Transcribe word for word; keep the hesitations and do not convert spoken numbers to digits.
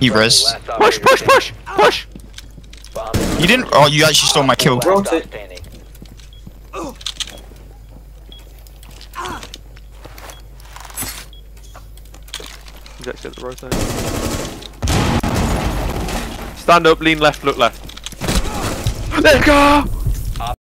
He res. Push, push, push, push! You didn't. Oh, you actually stole my kill. Rotate. He's actually at the rotate. Stand up, lean left, look left. Let's go!